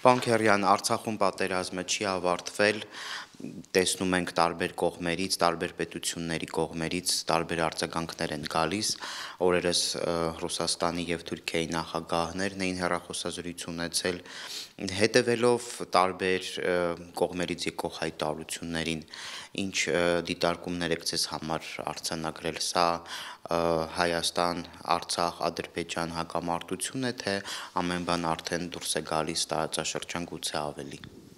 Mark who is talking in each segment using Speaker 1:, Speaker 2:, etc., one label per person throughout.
Speaker 1: Պանքերյան Արցախում պատերազմը չի ավարտվել, տեսնում ենք տարբեր կողմերից, տարբեր պետությունների կողմերից տարբեր արձագանքներ են գալիս, օրերս Ռուսաստանի եւ Թուրքիայի նախագահներն էին հեռախոսազրույց ունեցել, հետևելով տարբեր կողմերից եկող հայտարարություններին, ինչ դիտարկումներ եք ձեզ համար արձանագրել, սա Հայաստան, Արցախ, Ադրբեջան հակամարտություն է, թե ամեն բան արդեն դուրս է գալիս տարածաշրջան գուցե ավելի։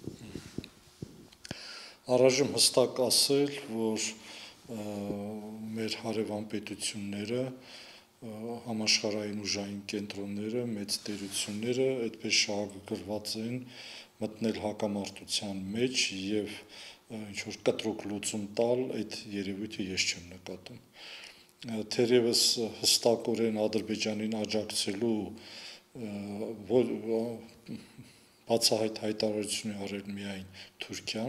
Speaker 2: Առայժմ հստակ ասել, որ մեր հարևան պետությունները, համաշխարհային ուժային կենտրոնները, մեծ տերությունները այդպես շահագրգռված են մտնել հակամարտության մեջ եւ ինչ-որ կտրուկ լուծում տալ այդ երևույթը ես չեմ նկատում։ Թերևս հստակորեն Ադրբեջանին աջակցելու բացահայտ հայտարարություն է արել միայն Թուրքիան,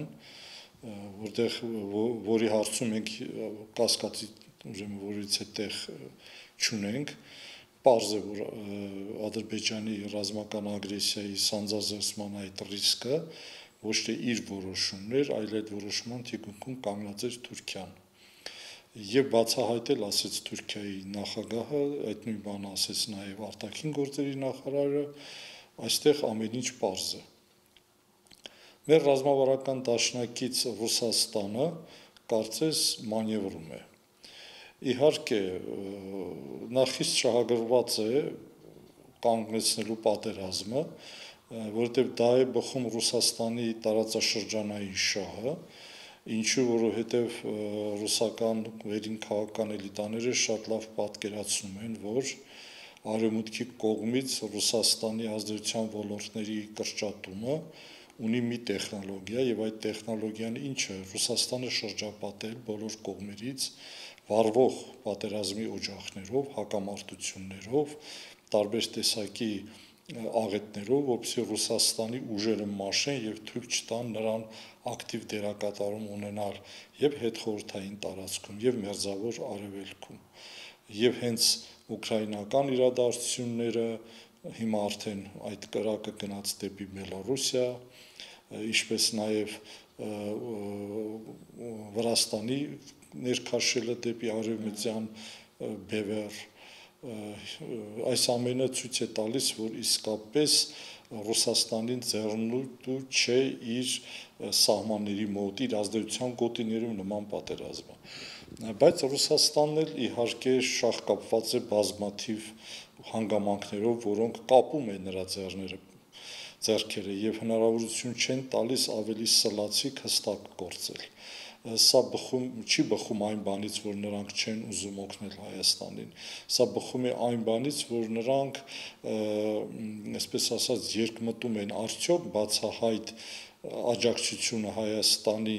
Speaker 2: որի հարցում մենք կասկածի որից է տեղ չունենք, պարզ է, որ Ադրբեջանի ռազմական ագրեսիայի սանձազերծման այդ ռիսկը ոչ թե իր որոշումն էր, այլ այդ որոշման թիկունքում կանգնած էր Թուրքիան։ Եվ բացահայտել ասեց Թուրքիայի նախագահը, այդ նույն բանը ասեց նաև արտաքին գործերի նախարարը, այստեղ ամեն ինչ պարզ է։ Մեր ռազմավարական դաշնակից Ռուսաստանը կարծես մանևրում է։ Իհարկե, նա խիստ շահագրգռված է կանգնեցնելու պատերազմը, որովհետև դա է բխում Ռուսաստանի տարածաշրջանային շահը, ինչու որովհետև ռուսական վերին քաղաքական էլիտաները շատ լավ պատկերացնում են, որ արևմուտքի կողմից Ռուսաստանի ազդեցության ոլորտների կրճատումը ունի մի տեխնոլոգիա եւ այդ տեխնոլոգիան ինչ է Ռուսաստանը շրջապատել բոլոր կողմերից վառվող պատերազմի օջախներով, հակամարտություններով, տարբեր տեսակի աղետներով, որպեսզի Ռուսաստանի ուժերը մաշեն եւ թույլ չտան նրան ակտիվ դերակատարում ունենալ եւ հետխորհրդային տարածքում եւ մերձավոր արևելքում եւ հենց ուկրաինական իրադարձությունները հիմա արդեն այդ կրակը գնաց դեպի Բելոռուսիա, ինչպես նաեւ Վրաստանի ներքաշելը դեպի արևմտյան բևեռ, այս ամենը ցույց է տալիս, որ իսկապես Ռուսաստանին ձեռնտու չէ իր սահմանների մոտ, իր ազդեցության գոտիներում նման պատերազմը։ Բայց Ռուսաստանն էլ իհարկե շահկապված է բազմաթիվ հանգամանքներով, որոնք կապում են նրա ձեռքերը եւ հնարավորություն չեն տալիս ավելի սլացիկ հստակ գործել։ Սա չի բխում այն բանից, որ նրանք չեն ուզում օգնել Հայաստանին, սա բխում է այն բանից, որ նրանք, այսպես ասած, երկմտում են արդյոք բացահայտ աջակցությունը Հայաստանին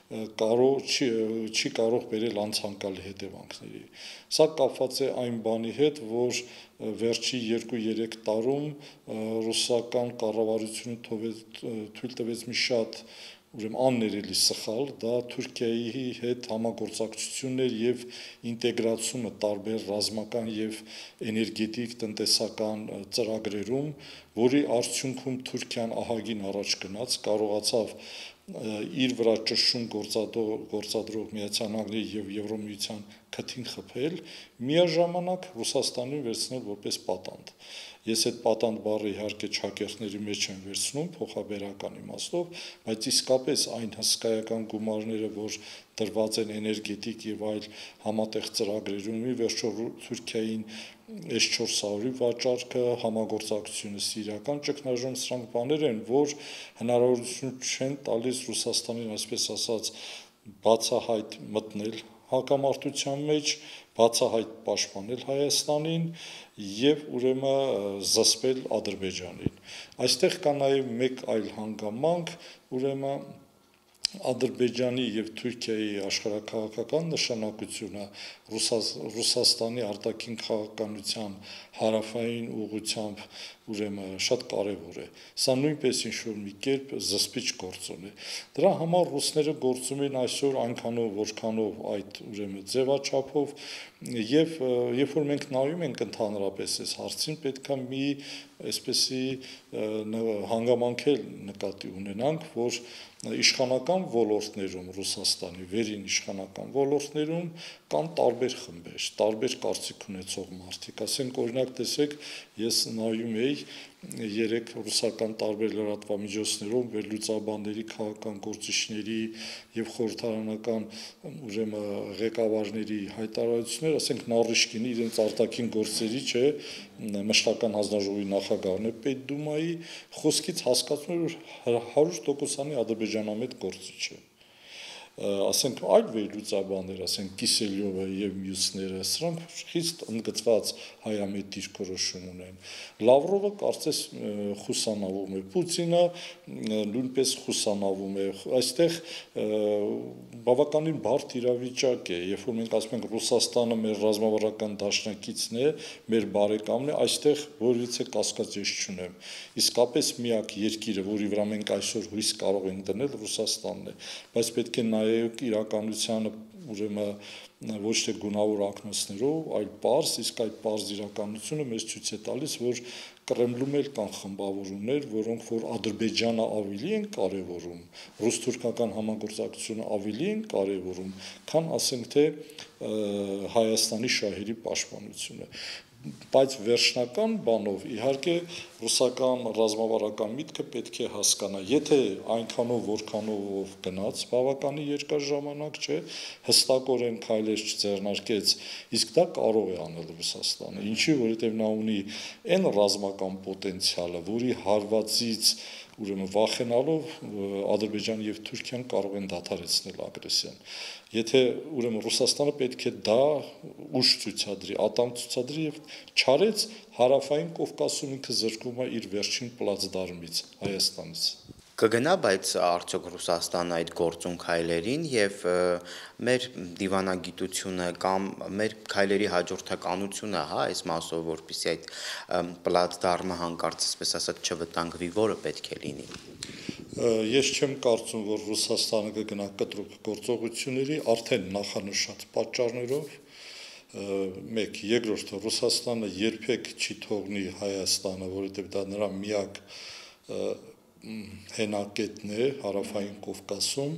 Speaker 2: չի կարող բերել անցանկալի հետևանքների։ Սա կապված է այն բանի հետ, որ վերջի 2-3 տարում ռուսական կառավարությունը թույլ տվեց մի շատ աններելի սխալ, դա Թուրքիայի հետ համագործակցությունն էր եւ ինտեգրացումը տարբեր ռազմական եւ էներգետիկ տնտեսական ծրագրերում, որի արդյունքում Թուրքիան ահագին առաջ գնաց, կարողացավ իր վրա ճնշում գործադրող Միացյալ Նահանգների եւ Եվրոմիության քթին խփել, միաժամանակ Ռուսաստանին վերցնել որպես պատանդ։ Ես այդ պատանդ բառը իհարկե չակերտների մեջ եմ վերցնում փոխաբերական իմաստով, բայց իսկապես այն հսկայական գումարները, որ դրված են էներգետիկ եւ այլ համատեղ ծրագրերում, ի վերջո Թուրքիային S-400-ի վաճառքը, համագործակցությունը Սիրիական ճգնաժամ, սրանք բաներ են, որ հնարավորություն չեն տալիս Ռուսաստանին, այսպես ասած, բացահայտ մտնել հակամարտության մեջ, բացահայտ պաշտպանել Հայաստանին եւ ուրեմն զսպել Ադրբեջանին։ Այստեղ կա նաեւ մեկ այլ հանգամանք, ուրեմն Ադրբեջանի եւ Թուրքիայի աշխարհաքաղաքական նշանակությունը Ռուսաստանի արտաքին քաղաքականության հարավային ուղղությամբ ուրեմն շատ կարևոր է։ Սա նույնպես ինչ-որ մի կերպ զսպիչ գործ ունի։ Դրա համար ռուսները գործում են այսօր այնքանով, որքանով այդ ուրեմն ձևաչափով եւ երբ որ մենք նայում ենք ընդհանրապես այս հարցին, պետք է մի այսպեսի հանգամանքել նկատի ունենանք, որ իշխանական ոլորտներում Ռուսաստանի վերին իշխանական ոլորտներում կան տարբեր խմբեր, տարբեր կարծիք ունեցող մարդիկ, ասենք օրինակ տեսեք, ես նայում էի երեք ռուսական տարբեր լրատվամիջոցներում վերլուծաբանների, քաղաքական գործիչների եւ խորհրդարանական ուրեմն ղեկավարների հայտարարություններ, ասենք Նարիշկինի իրենց արտաքին գործերի չէ, մշտական հանձնաժողովի նախագահն է Պետդումայի, խոսքից հասկացում է, որ 100%-անի ադրբեջանամետ գործիչ է։ Ասենք այլ վերլուծաբաններ, ասենք Կիսելյովը եւ մյուսները, սրանք խիստ ընդգծված հայամետ դիրքորոշում ունեն։ Լավրովը կարծես խուսանավում է, Պուտինը նույնպես խուսանավում է։ Այստեղ բավականին բարդ իրավիճակ է, երբ որ մենք ասում ենք Ռուսաստանը մեր ռազմավարական դաշնակիցն է, մեր բարեկամն է, այստեղ որևիցե կասկած ես չունեմ։ Իսկապես միակ երկիրը, որի վրա մենք այսօր հույս կարող ենք դնել, Ռուսաստանն է, բայց պետք է նայեք իրականությանը ուրեմն ոչ թե գունավոր ակնոցներով, այլ պարզ, իսկ այդ պարզ իրականությունը մեզ ցույց է տալիս, որ Կրեմլում էլ կան խմբավորումներ, որոնք որ Ադրբեջանը ավելի են կարևորում, ռուս-թուրքական համագործակցությունը ավելի են կարևորում, քան ասենք թե Հայաստանի շահերի պաշտպանությունը։ Բայց վերջնական բանով իհարկե ռուսական ռազմավարական միտքը պետք է հասկանա, եթե այնքանով որքանով գնաց բավականին երկար ժամանակ չէ, հստակորեն քայլեր չձեռնարկեց, իսկ դա կարող է անել Ռուսաստանը, ինչի, որովհետև նա ունի այն ռազմական պոտենցիալը, որի հարվածից ուրեմն վախենալով Ադրբեջանը եւ Թուրքիան կարող են դադարեցնել ագրեսիան։ Եթե ուրեմն Ռուսաստանը պետք է դա ուժ ցույցադրի, ատամ ցույցադրի եւ չարեց հարավային Կովկասում ինքը զրկվում է իր վերջին պլացդարմից Հայաստանից։
Speaker 1: Կգնա, բայց արդյոք Ռուսաստանը այդ գործուն քայլերին եւ մեր դիվանագիտությունը կամ մեր քայլերի հաջորդականությունը, հա, այս մասով, որպեսզի այդ պլատֆորմը հանկարծ, այսպես ասած, չվտանգվի, որը պետք է լինի։
Speaker 2: Ես չեմ կարծում, որ Ռուսաստանը կգնա կտրուկ գործողությունների արդեն նախանշած պատճառներով, մեկ, երկրորդը Ռուսաստանը երբեք չի թողնի Հայաստանը, որովհետեւ դա նրա միակ հենակետն է հարավային Կովկասում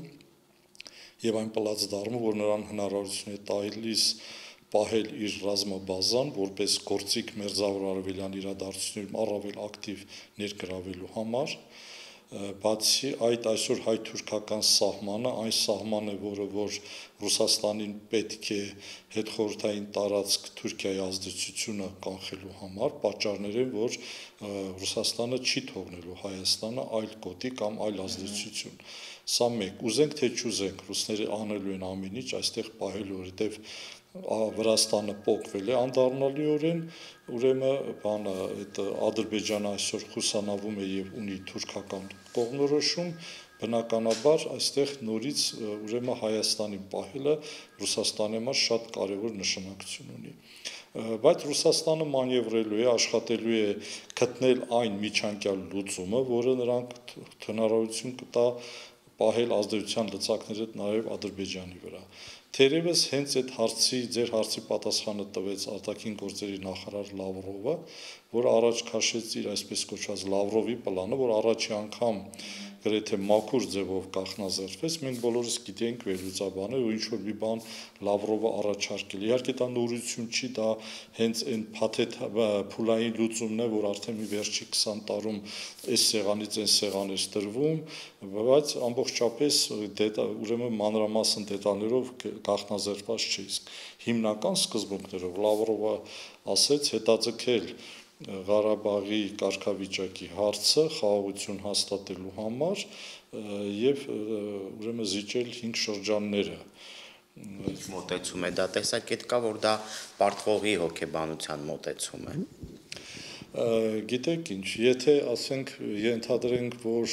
Speaker 2: եւ այն պլացդարմը, որ նրան հնարավորություն է տալիս պահել իր ռազմաբազան, որպես գործիք մերձավոր արևելյան իրադարձություններում առավել ակտիվ ներգրավելու համար, բացի այդ այսօր հայ-թուրքական սահմանը, այն սահմանը, որը որ Ռուսաստանին պետք է հետխորհրդային տարածք Թուրքիայի ազդեցությունը կանխելու համար, պատճառներ են, որ Ռուսաստանը չի թողնելու Հայաստանը այլ գոտի կամ այլ ազդեցություն։ Սա մեկ, ուզենք թե չուզենք, ռուսները անելու են ամեն ինչ այստեղ պահելու, որովհետև Վրաստանը փոխվել է անդառնալիորեն, ուրեմն բանը այդ Ադրբեջանը այսօր խուսանավում է եւ ունի թուրքական կողմնորոշում, բնականաբար այստեղ նորից ուրեմն Հայաստանին պահելը Ռուսաստանի համար շատ կարևոր նշանակություն ունի։ Բայց Ռուսաստանը մանևրելու է, աշխատելու է գտնել այն միջանկյալ լուծումը, որը նրանք հնարավորություն կտա պահել ազդեցության լծակները նաև Ադրբեջանի վրա։ Թերևս հենց այդ հարցի, ձեր հարցի պատասխանը տվեց արտաքին գործերի նախարար Լավրովը, որ առաջ քաշեց իր այսպես կոչված Լավրովի պլանը, որ առաջի անգամ գրեթե մաքուր ձևով կանխազերծվեց, մենք բոլորս գիտենք վերլուծաբաներ, ու ինչ-որ մի բան Լավրովը առաջարկել։ Իհարկե դա նորություն չի, դա հենց այն փաթեթ փուլային լուծումն է, որ արդեն մի վերջի 20 տարում այս սեղանից այն սեղան է ստրվում, բայց ամբողջապես ուրեմն մանրամասն դետալներով կանխազերծված չէ, իսկ հիմնական սկզբունքներով Լավրովը ասեց հետաձգել Ղարաբաղի կարգավիճակի հարցը խաղաղություն հաստատելու համար եւ ուրեմն զիջել 5 շրջանները։
Speaker 1: Մոտեցում է, դա տեսակետ կա, որ դա պարտվողի հոգեբանության մոտեցում է։
Speaker 2: Գիտեք ինչ, եթե ասենք ենթադրենք, որ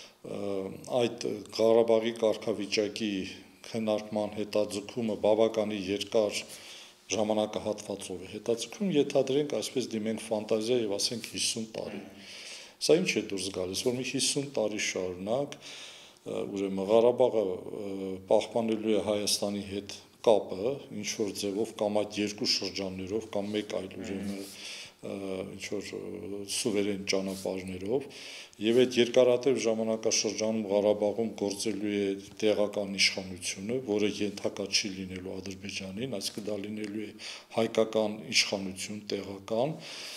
Speaker 2: այդ Ղարաբաղի կարգավիճակի քննարկման հետաձգումը բավականին երկար ժամանակահատվածով է հետաձգում, ենթադրենք այսպես դիմենք ֆանտազիա եւ ասենք 50 տարի։ Սա ինչ է դուրս գալիս, որ մի 50 տարի շարունակ ուրեմն Ղարաբաղը պահպանելու է Հայաստանի հետ կապը, ինչ որ ձևով կամ այդ երկու շրջաններով կամ մեկ այլ ուրեմն ինչ որ սուվերեն ճանապարհներով եւ այդ երկարատև ժամանակաշրջանում Ղարաբաղում գործելու է տեղական իշխանությունը, որը ենթակա չի լինելու Ադրբեջանին, այսինքն դա լինելու է հայկական իշխանություն տեղական,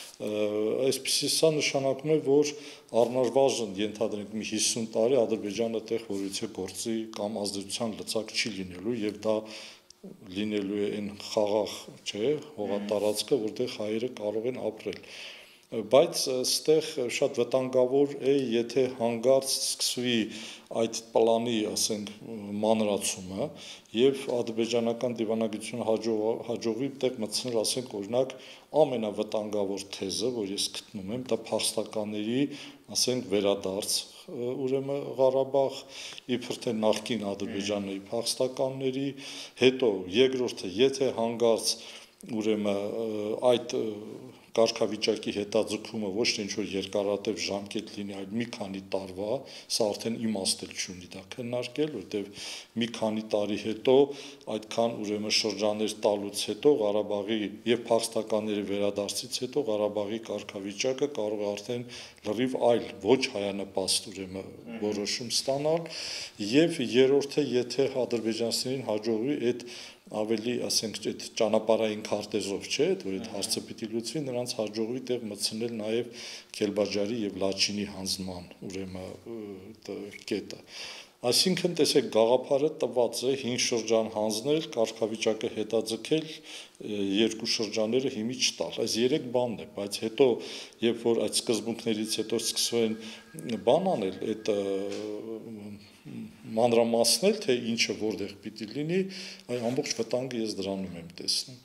Speaker 2: այսպեսի սա նշանակում է, որ առնվազն ենթադրենք մի 50 տարի Ադրբեջանը տեղ որից է գործի կամ ազդեցության լծակ չի լինելու եւ դա լինելու է այն խաղաղ, չէ, հողատարածքը, որտեղ հայերը կարող են ապրել։ Բայց այստեղ շատ վտանգավոր է, եթե հանգարց սկսվի այդ պլանի, ասենք, մանրացումը եւ ադրբեջանական դիվանագիտությունը հաջողվի տեղ մտցնել, ասենք, օրինակ, ամենավտանգավոր թեզը, որ ես գտնում եմ, դա փախստականների, ասենք, վերադարձ ուրեմն Ղարաբաղ իբր թե նախկին Ադրբեջանի փախստականների, հետո երկրորդը, եթե հանգարց ուրեմն այդ կարգավիճակի հետաձգումը ոչ թե ինչ-որ երկարատև ժամկետ լինի, այլ մի քանի տարվա, սա արդեն իմաստ չունի դա քննարկել, որտեղ մի քանի տարի հետո այդքան ուրեմն շրջաններ տալուց հետո Ղարաբաղի եւ փախստականների վերադարձից հետո Ղարաբաղի կարգավիճակը կարող է արդեն լրիվ այլ ոչ հայանպաստ ուրեմն որոշում ստանալ եւ երրորդը, եթե ադրբեջանցիներին հաջողվի այդ ավելի, ասենք, այդ ճանապարհային քարտեզով, չէ, որ այդ հարցը պիտի լուծվի, նրանց հաջողվի տեղ մտցնել նաև Քելբաջարի եւ Լաչինի հանձնման, ուրեմն կետը։ Այսինքն, տեսեք, գաղափարը տված է 5 շրջան հանձնել, կարգավիճակը հետաձգել, երկու շրջանները հիմի չտալ։ Այս 3 բանն է, բայց հետո, երբ որ այդ սկզբունքներից հետո սկսվեն բան անել, այդ մանրամասնել, թե ինչը որտեղ պիտի լինի, այ ամբողջ վտանգը ես դրանում եմ տեսնում։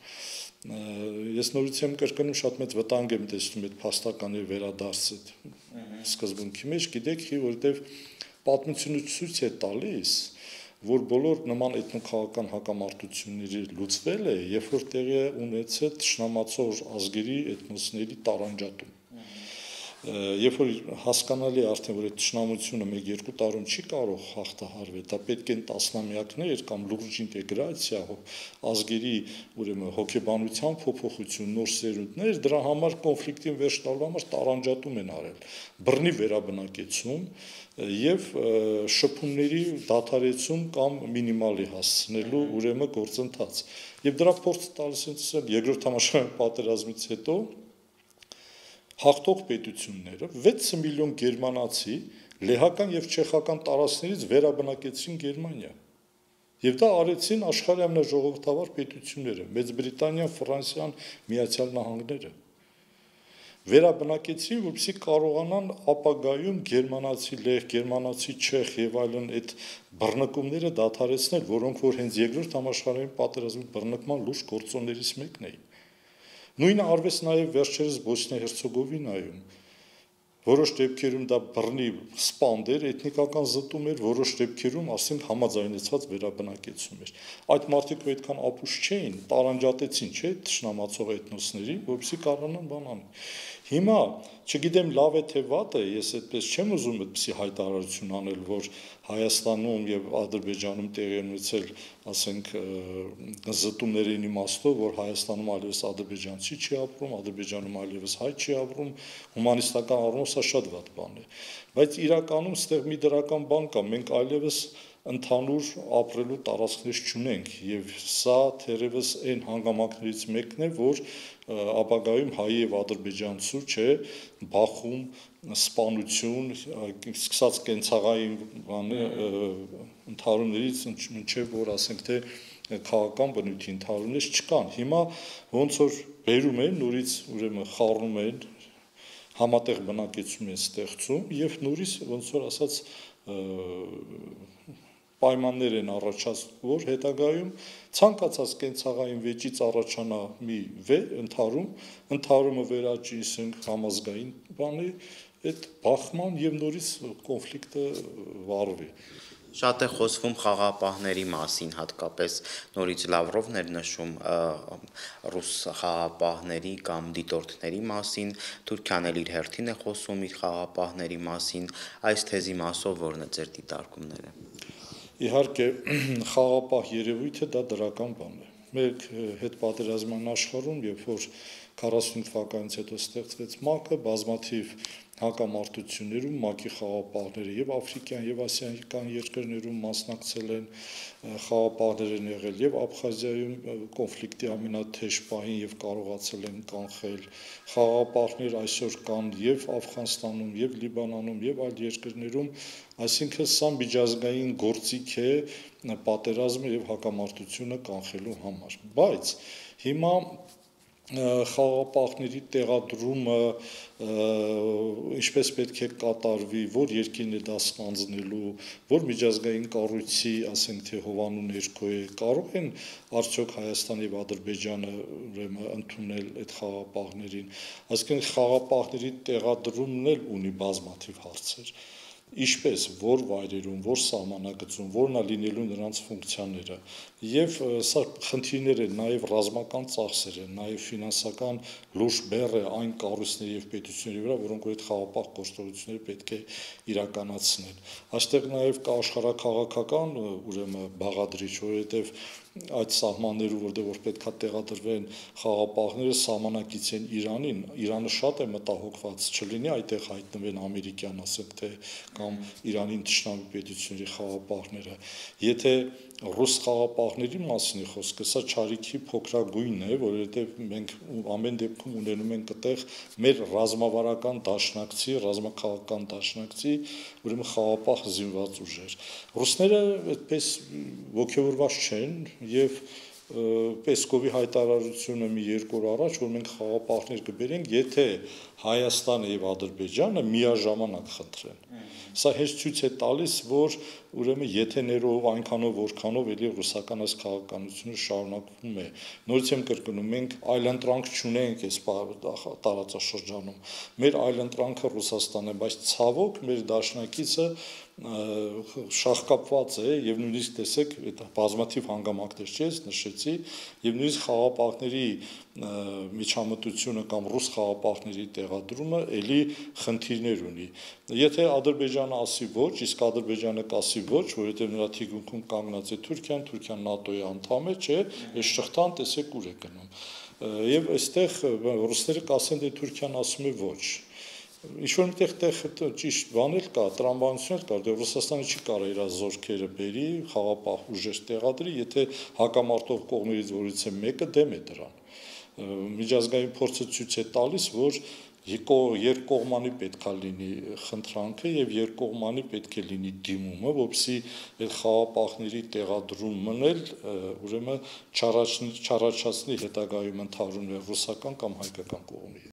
Speaker 2: Ես նորից եմ կրկնում, շատ մեծ վտանգ եմ տեսնում այդ փաստականի վերադարձը սկզբունքի մեջ, գիտեք, որովհետև պատմությունը ցույց է տալիս, որ բոլոր նման էթնոքաղաքական հակամարտությունների լուծվել է, երբ որ տեղի է ունեցել թշնամացող ազգերի էթնոսների տարանջատում։ Երբ որ հասկանալի է արդեն, որ այդ թշնամությունը 1-2 տարում չի կարող հաղթահարվել, դա պետք են տասնամյակներ կամ լուրջ ինտեգրացիա, ազգերի ուրեմն հոգեբանության փոփոխություն, նոր սերունդներ, դրա համար կոնֆլիկտին վերջ տալու համար տարանջատում են արել, բռնի վերաբնակեցում եւ շփումների դադարեցում կամ մինիմալի հասցնելու ուրեմն գործընթաց։ Եվ դրա փորձը տալիս են երկրորդ համաշխարհային պատերազմից հետո հաղթող պետությունները 6 միլիոն գերմանացի լեհական եւ չեխական տարածքներից վերաբնակեցին Գերմանիա։ Եվ դա արեցին աշխարհի ամենաժողովրդավար պետությունները՝ Մեծ Բրիտանիան, Ֆրանսիան, Միացյալ Նահանգները։ Վերաբնակեցին, որպեսզի կարողանան ապագայում գերմանացի լեհ, գերմանացի չեխ եւ այլն այդ բռնկումները դադարեցնել, որոնք որ հենց երկրորդ համաշխարհային պատերազմի բռնկման լուրջ գործոններից մեկն էին։ Նույնը արվեց նաև վերջերս Բոսնիա-Հերցեգովինայում, որոշ դեպքերում դա բռնի սպանդ էր, էթնիկական զտում էր, որոշ դեպքերում, ասենք, համաձայնեցված վերաբնակեցում էր։ Այդ մարդիկ այդքան ապուշ չէին, տարանջատեցին, չէ՞, թշնամացող էթնոսների, որպեսզի կարողանան բան անել։ Հիմա, չգիտեմ լավ է թե վատ է, ես այդպես չեմ ուզում այդպիսի հայտարարություն անել, որ Հայաստանում եւ Ադրբեջանում տեղի ունեցել, ասենք, զտումներին իմաստով, որ Հայաստանում այլևս ադրբեջանցի չի ապրում, Ադրբեջանում այլևս հայ չի ապրում, հումանիստական առումով սա շատ վատ բան է։ Բայց իրականում ստեղ մի դրական բան կա, մենք այլևս ընդհանուր ապրելու տարածքներ չունենք եւ սա թերևս այն հանգամանքներից մեկն է, որ ապագայում հայ եւ ադրբեջանցու չէ բախում սպանություն սկսած կենցաղային բանը ընդհանուրներից մինչեւ որ ասենք թե քաղաքական բնույթի ընդհանուրից չկան հիմա ոնց որ բերում են նորից ուրեմն խառնում են համատեղ բնակեցում են ստեղծում եւ նորից ոնց որ ասած պայմաններ են առաջացնում, որ հետագայում ցանկացած կենցաղային վեճից առաջանա մի ընդհարումը վերաճի համազգային բանի այդ բախման եւ նորից կոնֆլիկտը վառվի։
Speaker 1: Շատ է խոսվում խաղաղապահների մասին, հատկապես նորից Լավրովն էր նշում ռուս խաղաղապահների կամ դիտորդների մասին, Թուրքիան էլ իր հերթին է խոսում իր խաղաղապահների մասին, այս թեզի մասով որն է ձեր դիտարկումները։
Speaker 2: Իհարկե, խաղաղապահ երևույթը դա դրական բան է։ Մեր հետպատերազմյան աշխարհում, երբ որ 45 թվականից հետո ստեղծվեց ՄԱԿ-ը, բազմաթիվ հակամարտություններում ՄԱԿ-ի խաղաղապահները եւ աֆրիկյան եւ ասիական երկրներում մասնակցել են, խաղաղապահներ են եղել եւ Աբխազիայում կոնֆլիկտի ամենաթեժ պահին եւ կարողացել են կանխել, խաղաղապահներ այսօր կան եւ Աֆղանստանում եւ Լիբանանում եւ այլ երկրներում, այսինքն սա միջազգային գործիք է պատերազմը եւ հակամարտությունը կանխելու համար, բայց հիմա խաղաղապահների տեղադրումը ինչպես պետք է կատարվի, որ երկիրն է դա ստանձնելու, որ միջազգային կառույցի, ասենք թե Հովանու ներքո է, կարող են արդյոք Հայաստան եւ Ադրբեջանը ուրեմն ընդունել այդ խաղաղապահներին, այսինքն խաղաղապահների տեղադրումն էլ ունի բազմաթիվ հարցեր, ինչպես, որ վայրերում, որ սահմանագծում, որն է լինելու նրանց ֆունկցիաները եւ սա խնդիրներ են նաեւ ռազմական ծախսեր են, նաեւ ֆինանսական լուրջ բեռ է այն կառույցների եւ պետությունների վրա, որոնք այդ խաղաղապահ գործողությունները պետք է իրականացնեն։ Այստեղ նաեւ կա աշխարհաքաղաքական ուրեմն բաղադրիչ, որովհետեւ այդ սահմաններում, որտեղ որ պետքա տեղադրվեն խաղաղապահները սահմանակից են Իրանին, Իրանը շատ է մտահոգված, չլինի այդտեղ հայտնվեն ամերիկյան, ասենք թե կամ Իրանին թշնամի պետությունների խաղաղապահները։ Եթե ռուս խաղաղապահների մասին է խոսքը, սա չարիքի փոքրագույնն է, որովհետև մենք ամեն դեպքում ունենում ենք այդտեղ մեր ռազմավարական դաշնակցի, ռազմաքաղաքական դաշնակցի, ուրեմն խաղաղապահ զինված ուժեր։ Ռուսները այդպես ոգևորված չեն եւ Պեսկովի հայտարարությունը մի 2 օր առաջ, որ մենք խաղաղապահներ կբերենք, եթե Հայաստանը եւ Ադրբեջանը միաժամանակ խնդրեն։ Սա հենց ցույց է տալիս, որ ուրեմն եթեներով այնքանով որքանով էլի ռուսական այս քաղաքականությունը շարունակվում է։ Նորից եմ կրկնում, մենք այլընտրանք չունենք այս տարածաշրջանում։ Մեր այլընտրանքը Ռուսաստանն է, բայց ցավոք մեր դաշնակիցը շահկապված է եւ նույնիսկ տեսեք այդ բազմաթիվ հանգամանքներ չի ես նշեցի եւ նույնիսկ խաղաղապահների միջամտությունը կամ ռուս խաղաղապահների տեղադրումը էլի խնդիրներ ունի։ Եթե Ադրբեջանը ասի ոչ, իսկ Ադրբեջանը կասի ոչ, որովհետեւ նրա թիկունքում կանգնած է Թուրքիան, Թուրքիան ՆԱՏՕ-ի անդամ է, չէ, այս շղթան տեսեք ուր է գնում։ Եվ այստեղ ռուսները կասեն, դե Թուրքիան ասում է ոչ։ Ինչ-որ միտեղ ճիշտ բան էլ կա, տրամաբանություն էլ կա, դե Ռուսաստանը չի կարող իր զորքերը բերի, խաղաղապահ ուժեր տեղադրի, եթե հակամարտող կողմերից որից է մեկը դեմ է դրան։ Միջազգային փորձը ցույց է տալիս, որ երկկողմանի պետքա լինի խնդրանքը եւ երկկողմանի պետք է լինի դիմումը, որովհետեւ այդ խաղաղապահների տեղադրումն էլ ուրեմն չառաջացնի հետագայում ընդհանրում ռուսական կամ հայկական կողմի